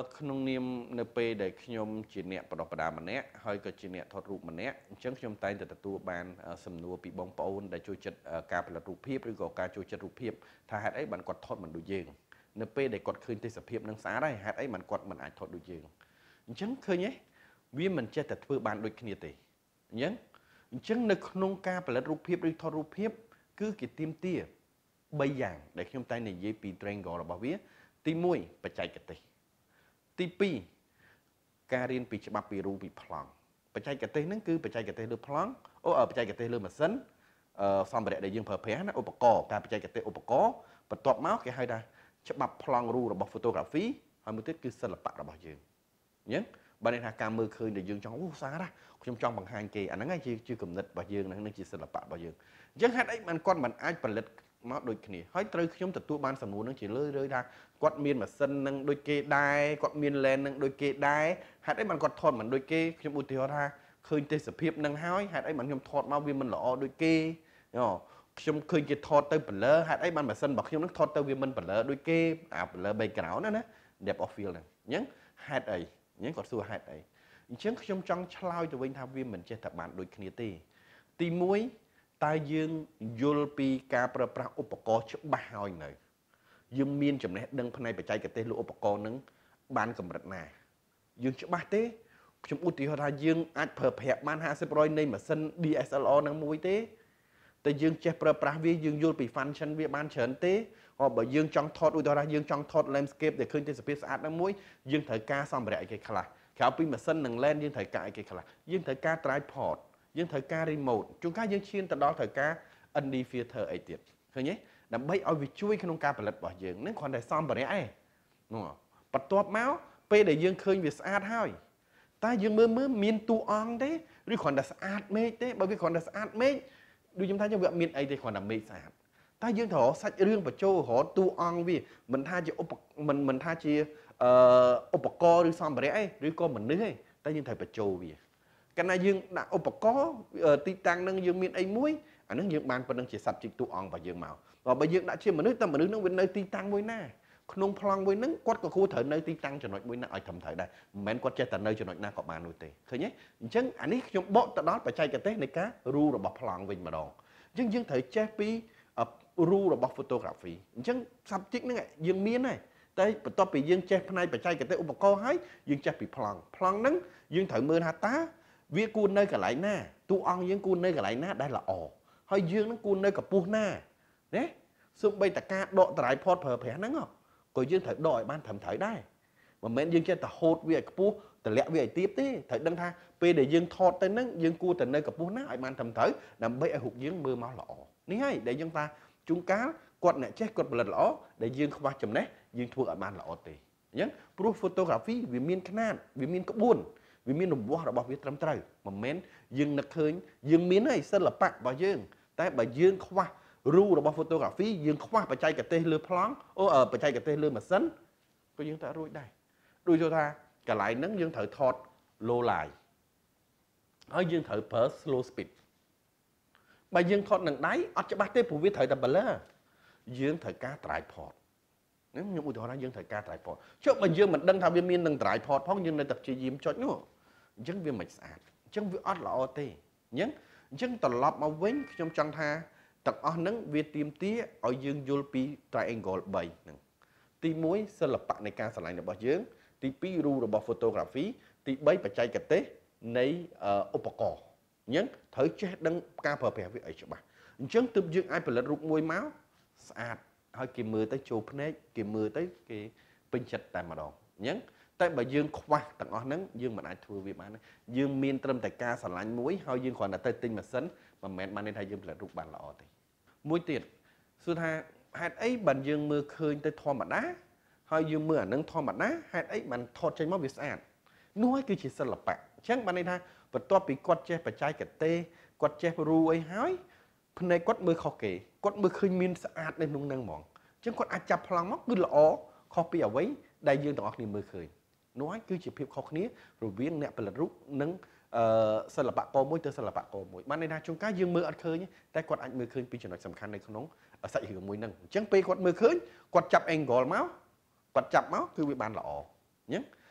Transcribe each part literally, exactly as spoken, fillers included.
ក្នុងនាមនៅពេលដែលខ្ញុំជាអ្នកបដិបដាម្នាក់ហើយក៏ជាអ្នកថតរូបម្នាក់អញ្ចឹងខ្ញុំតែងតែទទួលបានសំណួរពីបងប្អូនដែលចូលចិត្តការផលិតរូបភាពឬក៏ការចូលចិត្តរូបភាពថាហេតុអីបានគាត់ថតមិនដូចយើងនៅពេលដែលគាត់ឃើញទេសភាពនឹងស្អាតហើយហេតុអីបានគាត់មិនអាចថតដូចយើងអញ្ចឹងឃើញទេវាមិនចេះតែធ្វើបានដូចគ្នាទេអញ្ចឹងអញ្ចឹងនៅក្នុងការផលិតរូបភាពឬថតរូបភាពគឺគេទាមទារបីយ៉ាងដែលខ្ញុំតែងនិយាយពី triangle របស់វាទីមួយបច្ចេកទេសទីពីរការរៀនពីច្បាប់ពីរូបពីប្លង់បច្ចេកទេសហ្នឹងគឺបច្ចេកទេសលើប្លង់អូបច្ចេកទេសលើម៉ាស៊ីនអឺសម្ភារៈដែលយើងប្រើប្រាស់ណាឧបករណ៍ការបច្ចេកទេសឧបករណ៍បន្ទាប់មកគេហៅថាច្បាប់ប្លង់រូបរបស់ photography ហើយមួយទៀតគឺសិល្បៈរបស់យើងអញ្ចឹងបើន័យថាការមើលឃើញដែលយើងចង់អូស្អាតណាខ្ញុំចង់បង្ហាញគេអាហ្នឹងឯងជាជាគំនិតរបស់យើងហ្នឹងជាសិល្បៈរបស់យើងអញ្ចឹងហេតុអីបានគាត់មិនអាចផលិតមកដូចគ្នាហើយត្រូវខ្ញុំទទួលបានសំណួរនឹងជាលើរឿយថាគាត់មានម៉ាស៊ីននឹងដូចគេដែរគាត់មាន lens នឹងដូចគេដែរហេតុអីបានគាត់ថតមិនដូចគេខ្ញុំឧទាហរណ៍ថាឃើញទេសភាពនឹងហើយហេតុអីបានខ្ញុំថតមកវាមិនល្អដូចគេអូខ្ញុំឃើញគេថតទៅ blur ហេតុអីបានម៉ាស៊ីនរបស់ខ្ញុំនឹងថតទៅវាមិន blur ដូចគេអា blur background ណាណា depth of field ហ្នឹងអញ្ចឹងហេតុអីអញ្ចឹងគាត់សួរហេតុអីអញ្ចឹងខ្ញុំចង់ឆ្លើយទៅវិញថាវាមិនចេះតែបានដូចគ្នាទេទីមួយតើយើងយល់ពីការប្រើប្រាស់ឧបករណ៍ច្បាស់ហើយនៅយើងមានចំណេះដឹងផ្នែកបច្ចេកទេសលើឧបករណ៍នឹងបានកម្រិតណាយើងច្បាស់ទេខ្ញុំឧទាហរណ៍ថាយើងអាចប្រើប្រាស់បាន ห้าสิบ ร้อย នៃម៉ាស៊ីន D S L R នឹងមួយទេតែយើងចេះប្រើប្រាស់វាយើងយល់ពី function វាបានច្រើនទេក៏បើយើងចង់ថតឧទាហរណ៍យើងចង់ថត landscape ដែលឃើញទេសភាពស្អាតនឹងមួយយើងត្រូវការសម្ភារៈអីគេខ្លះក្រៅពីម៉ាស៊ីននិង lens យើងត្រូវការអីគេខ្លះយើងត្រូវការ tripodយើងត្រូវការ remote ជួនកាលយើងឈានទៅដល់ត្រូវការ N D filter អីទៀតឃើញទេដើម្បីឲ្យវាជួយក្នុងការផលិតរបស់យើងនឹងគ្រាន់តែសម្ភារៈឯងនោះបន្ទាប់មកពេលដែលយើងឃើញវាស្អាតហើយតើយើងមើលមើលមានតួអង្គទេឬគ្រាន់តែស្អាតមេឃទេបើវាគ្រាន់តែស្អាតមេឃដូចខ្ញុំថាយើងវាមានអីទេគ្រាន់តែមេឃស្អាតតើយើងត្រូវរកសាច់រឿងបញ្ចូលរកតួអង្គវាមិនថាជាឧបមិនមិនថាជាអឺឧបករណ៍ឬសម្ភារៈអីឬក៏មនុស្សអីតែយើងត្រូវបញ្ចូលវាកាលណាយើងដាក់ឧបករណ៍ទីតាំងនឹងយើងមានអីមួយអានឹងយើងបានប៉ុណ្្នឹងជាសត្វជីកតួអង្គរបស់យើងមកបើយើងដាក់ជាមនុស្សតែមនុស្សនឹងវានៅទីតាំងមួយណាក្នុងប្លង់មួយហ្នឹងគាត់ក៏គួរត្រូវនៅទីតាំងចំណុចមួយណាឲ្យត្រឹមត្រូវដែរមិនមែនគាត់ចេះតែនៅចំណុចណាក៏បាននោះទេឃើញទេអញ្ចឹងអានេះខ្ញុំបកទៅដល់បច្ចេកទេសនៃការរូរបស់ប្លង់វិញម្ដងអញ្ចឹងយើងត្រូវចេះពីរូរបស់ photography អញ្ចឹង subject ហ្នឹងយើងមានហើយតែបន្ទាប់ពីយើងចេះផ្នែកបច្ចេកទេសឧបករណ៍ហើយយើងចេះពីប្លង់ប្លង់ហ្នឹងយើងត្រូវមើលថាតើវាគួរនៅកន្លែងណាតួអង្គយើងគួរនៅកន្លែងណាដែលល្អហើយយើងនឹងគួរនៅកម្ពស់ណាណាសូម្បីតែការដក tripod ប្រើប្រាស់ហ្នឹងក៏យើងត្រូវដកឲ្យបានត្រឹមត្រូវដែរមិនមែនយើងចេះតែហូតវាឲ្យខ្ពស់តម្លាក់វាឲ្យទាបទេត្រូវដឹងថាពេលដែលយើងថតទៅហ្នឹងយើងគួរតែនៅកម្ពស់ណាឲ្យបានត្រឹមត្រូវដើម្បីឲ្យរូបយើងមើលមកល្អនេះហើយដែលយើងថាជួនកាលគាត់អ្នកចេះគាត់ផលិតល្អដែលយើងខ្វះចំណេះយើងធ្វើឲ្យបានល្អទេអញ្ចឹងព្រោះ photography វាមានຂະຫນាតវាមានក្បួនវាមានរង្វាស់របស់វាត្រឹមត្រូវមិនមែនយើងនឹកឃើញយើងមានហើយសិល្បៈរបស់យើងតែបើយើងខ្វះរូបរបស់ photography យើងខ្វះបច្ចេកទេសលើប្លង់អូបច្ចេកទេសលើម៉ាស៊ីនក៏យើងតែរួចដែរដូចថាកន្លែងហ្នឹងយើងត្រូវថត low light ហើយយើងត្រូវប្រើ slow speed បើយើងថតនឹងដៃអត់ច្បាស់ទេព្រោះវាត្រូវតែ blur យើងត្រូវការ tripod ហ្នឹងខ្ញុំឧទាហរណ៍ថាយើងត្រូវការ tripod ចុះបើយើងមិនដឹងថាវាមាននឹង tripod ផងយើងនៅតែព្យាយាមចុចនោះអញ្ចឹងវាមិនស្អាតអញ្ចឹងវាអត់ល្អទេអញ្ចឹងអញ្ចឹងត្រឡប់មកវិញខ្ញុំចង់ថាទាំងអស់ហ្នឹងវាទាមទារឲ្យយើងយល់ពី triangle បីហ្នឹងទីមួយសិល្បៈនៃការឆ្លាញ់របស់យើងទីពីររូបរបស់ photography ទីបីបច្ចេកទេសនៃឧបករណ៍អញ្ចឹងត្រូវចេះដឹងការប្រើប្រាស់វាឲ្យច្បាស់អញ្ចឹងទើបយើងអាចផលិតរូបមួយមកស្អាតហើយគេមើលទៅចូលភ្នែកគេមើលទៅគេពេញចិត្តតែម្ដងអញ្ចឹងតែបើយើងខ្វះទាំងអស់ហ្នឹងយើងមិនអាចធ្វើវាបានយើងមានត្រឹមតែការឆ្លាញ់មួយហើយយើងគ្រាន់តែទៅទិញម៉ាស៊ីនមិនមែនបានន័យថាយើងផលិតរូបបានល្អទេមួយទៀតសួរថាហេតុអីបានយើងមើលឃើញទៅធម្មតាហើយយើងមើលអានឹងធម្មតាហេតុអីបានថតចេញមកវាស្អាតនោះហើយគឺជាសិល្បៈអញ្ចឹងបានន័យថាបន្ទាប់ពីគាត់ចេះបច្ចេកទេសគាត់ចេះរូអីហើយភ្នែកគាត់មើលខុសគេគាត់មើលឃើញមានស្អាតនៅក្នុងហ្នឹងហ្មងអញ្ចឹងគាត់អាចចាប់ប្លង់មកគឺល្អខុសពីអ្វីដែលយើងទាំងអស់គ្នាមើលឃើញនោះហើយគឺជាភាពខុសគ្នារវាងអ្នកផលិតរូបនិងអឺសិល្បករមួយទៅសិល្បករមួយបានន័យថាជួនកាលយើងមើលអត់ឃើញតែគាត់អាចមើលឃើញពីចំណុចសំខាន់នៅក្នុងសាច់រឿងមួយហ្នឹងអញ្ចឹងពេលគាត់មើលឃើញគាត់ចាប់ angle មកគាត់ចាប់មកគឺវាបានល្អអញ្ចឹង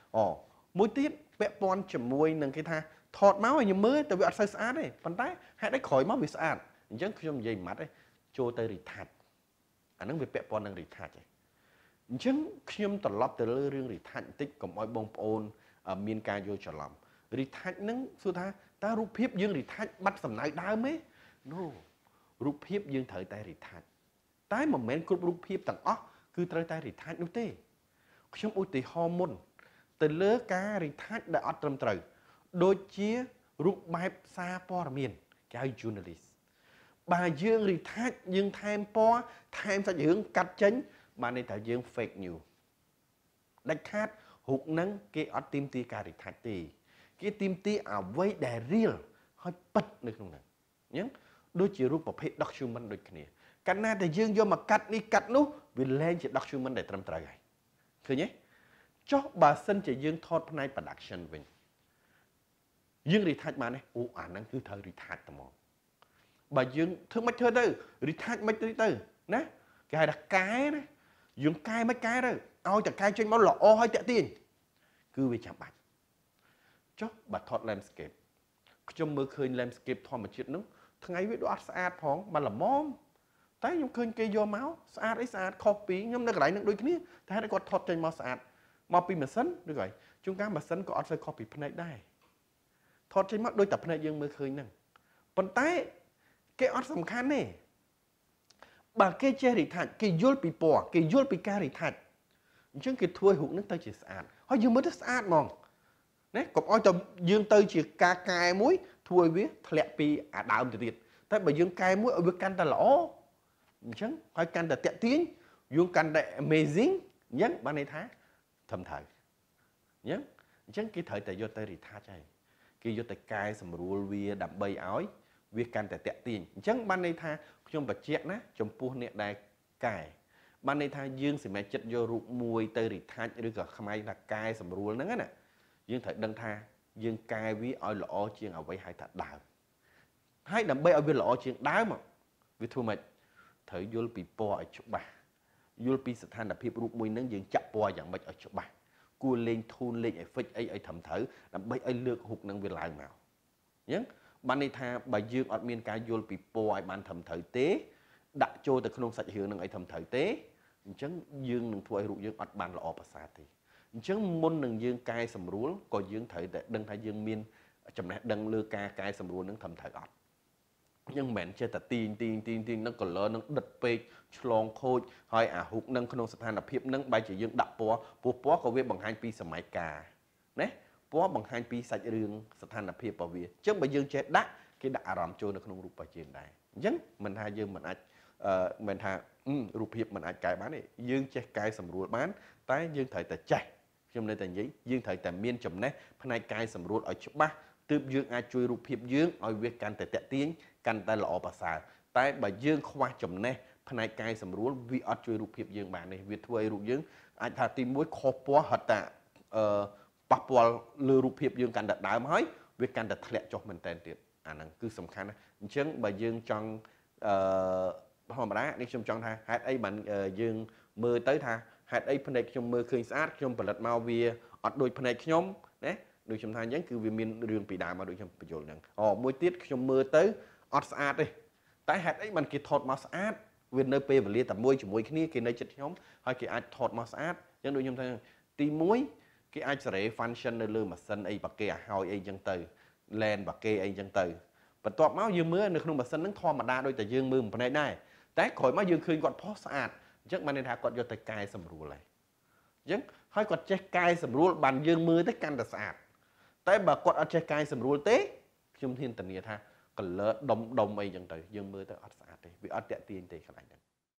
អូមួយទៀតពាក់ព័ន្ធជាមួយនឹងគេថាថតមកឲ្យខ្ញុំមើលតែវាអត់សូវស្អាតទេប៉ុន្តែហេតុអីក្រោយមកវាស្អាតអញ្ចឹងខ្ញុំនិយាយមួយម៉ាត់ទេចូលទៅ retouch អាហ្នឹងវាពាក់ព័ន្ធនឹង retouch ឯងអញ្ចឹងខ្ញុំត្រឡប់ទៅលើរឿង retouch បន្តិចកុំឲ្យបងប្អូនមានការយល់ច្រឡំ retouch ហ្នឹងសួរថាតើរូបភាពយើង retouch បាត់សំណៅដើមទេ no រូបភាពយើងត្រូវតែ retouch តែមិនមែនគ្រប់រូបភាពទាំងអស់គឺត្រូវតែ retouch នោះទេខ្ញុំឧទាហរណ៍មុនទៅលើការ retouch ដែលអត់ត្រឹមត្រូវដូចជារូបបែបសារព័ត៌មានគេហៅ journalist បើយើង retouch យើងថែមពណ៌ថែមសាច់រឿងកាត់ចេញបានន័យថាយើង fake news ដាច់ខាតរូបហ្នឹងគេអត់ទាមទារការ retouch ទេគេទាមទារអ្វីដែល real ហើយពិតនៅក្នុងហ្នឹងអញ្ចឹងដូចជារូបប្រភេទ document ដូចគ្នាកាលណាតែយើងយកមកកាត់នេះកាត់នោះវាលែងជា document ដែលត្រឹមត្រូវហើយឃើញទេចុះបើសិនជាយើងថតផ្នែក production វិញយើង retouch បានទេអូអាហ្នឹងគឺត្រូវ retouch តែហ្មងបើយើងធ្វើមិនធ្វើទៅ retouch មិនទៅទៅណាគេហៅថាកែណាយើងកែមិនកែទៅឲ្យតែកែចេញមកល្អឲ្យតាក់ទាញគឺវាចាំបាច់ចុះបើថត landscape ខ្ញុំមើលឃើញ landscape ធម្មជាតិនោះថ្ងៃវាដូចអត់ស្អាតផងបានល្មមតែខ្ញុំឃើញគេយកមកស្អាតអីស្អាតខុសពីខ្ញុំនៅកន្លែងនឹងដូចគ្នាតែហេតុគាត់ថតចេញមកស្អាតមកពីម៉ាស៊ីនឬក៏ជួនកាលម៉ាស៊ីនក៏អត់សូវខុសពីភ្នែកដែរថតចេញមកដូចតែភ្នែកយើងមើលឃើញហ្នឹងប៉ុន្តែគេអត់សំខាន់ទេបើគេចេះ retouch គេយល់ពីពណ៌គេយល់ពីការ retouch អញ្ចឹងគេធ្វើរូបហ្នឹងទៅជាស្អាតហើយយើងមើលទៅស្អាតហ្មងណាកុំឲ្យតែយើងទៅជាការកែមួយធ្វើឲ្យវាធ្លាក់ពីអាដើមទៅទៀតតែបើយើងកែមួយឲ្យវាកាន់តែល្អអញ្ចឹងហើយកាន់តែតាក់ទាញយើងកាន់តែ amazing អញ្ចឹងបានន័យថាត្រឹមត្រូវអញ្ចឹងអញ្ចឹងគេត្រូវតែយកទៅ retouch ហើយគេយកទៅកែសម្រួលវាដើម្បីឲ្យវាកាន់តែតាក់ទាញអញ្ចឹងបានន័យថាខ្ញុំបញ្ជាក់ណាចំពោះអ្នកដែលកែបានន័យថាយើងសម្រេចចិត្តយករូបមួយទៅ retouch ឬក៏ខ្មែរថាកែសម្រួលហ្នឹងណាយើងត្រូវដឹងថាយើងកែវាឲ្យល្អជាងអ្វីហៅថាដើមហើយដើម្បីឲ្យវាល្អជាងដើមវាធ្វើម៉េចត្រូវយល់ពីពណ៌ឲ្យច្បាស់យល់ពីស្ថានភាពរូបមួយហ្នឹងយើងចាក់ពណ៌យ៉ាងម៉េចឲ្យច្បាស់គួរលេងធូនលេង effect អីឲ្យត្រឹមត្រូវដើម្បីឲ្យលើករូបហ្នឹងវាឡើងមកអញ្ចឹងបានន័យថាបើយើងអត់មានការយល់ពីពណ៌ឲ្យបានត្រឹមត្រូវទេដាក់ចូលទៅក្នុងសាច់រឿងហ្នឹងឲ្យត្រឹមត្រូវទេអញ្ចឹងយើងនឹងធ្វើឲ្យរូបយើងអត់បានល្អប្រសើរទេអញ្ចឹងមុននឹងយើងកែសម្រួលក៏យើងត្រូវតែដឹងថាយើងមានចំណេះដឹងលើការកែសម្រួលនឹងត្រឹមត្រូវអត់អញ្ចឹងមិនមែនចេះតែទីងទីងទីងទីងនឹង color នឹងដិតពេកឆ្លងខូចហើយអារូបនឹងក្នុងស្ថានភាពនឹងបែរជាយើងដាក់ពណ៌ពោះពណ៌ក៏វាបង្ហាញពីសម័យកាលណាពណ៌បង្ហាញពីសាច់រឿងស្ថានភាពរបស់វាអញ្ចឹងបើយើងចេះដាក់គេដាក់អារម្មណ៍ចូលនៅក្នុងរូបរបស់យើងដែរអញ្ចឹងមិនថាយើងមិនអាចអឺមិនថារូបភាពមិនអាចកែបានទេយើងចេះកែសម្រួលបានតែយើងត្រូវតែចេះខ្ញុំនៅតែនិយាយយើងត្រូវតែមានចំណេះផ្នែកកែសម្រួលឲ្យច្បាស់ទើបយើងអាចជួយរូបភាពយើងឲ្យវាកាន់តែតាក់ទាញកាន់តែល្អប្រសើរតែបើយើងខ្វះចំណេះផ្នែកកែសម្រួលវាអត់ជួយរូបភាពយើងបានទេវាធ្វើឲ្យរូបយើងអាចថាទីមួយខុសពណ៌ហត់តាអឺប៉ះពាល់លើរូបភាពយើងកាន់តែដើមហើយវាកាន់តែធ្លាក់ចុះមែនតើទៀតអាហ្នឹងគឺសំខាន់ណាស់អញ្ចឹងបើយើងចង់អឺធម្មតានេះខ្ញុំចង់ថាហេតុអីបានយើងមើលទៅថាហេតុអីភ្នែកខ្ញុំមើលឃើញស្អាតខ្ញុំផលិតមកវាអត់ដូចភ្នែកខ្ញុំណាដូចខ្ញុំថាអញ្ចឹងគឺវាមានរឿងពីដើមមកដូចខ្ញុំបញ្យល់ហ្នឹងអូមួយទៀតខ្ញុំមើលទៅអត់ស្អាតទេតែហេតុអីបានគេថតមកស្អាតវានៅពេលវេលាតែមួយជាមួយគ្នាគេនៅចិត្តខ្ញុំហើយគេអាចថតមកស្អាតអញ្ចឹងដូចខ្ញុំថាទីមួយគេអាចសេរី function នៅលើម៉ាស៊ីនអីបាគេឲ្យហើយអីអញ្ចឹងទៅ lens បាគេអីអញ្ចឹងទៅបន្ទាប់មកយើងមើលនៅក្នុងម៉ាស៊ីនហ្នឹងធម្មតាដូចតែយើងមើលមួយផ្នែកដែរតែក្រោយមកយើងឃើញគាត់ផុសស្អាតអញ្ចឹងបានន័យថាគាត់យកទៅកែសម្រួលហើយអញ្ចឹងហើយគាត់ចេះកែសម្រួលបានយើងមើលទៅកាន់តែស្អាតតែបើគាត់អត់ចេះកែសម្រួលទេខ្ញុំហ៊ានធានាថា color ដុំដុំអីអញ្ចឹងទៅយើងមើលទៅអត់ស្អាតទេវាអត់តាក់ទាញទេកន្លែងហ្នឹង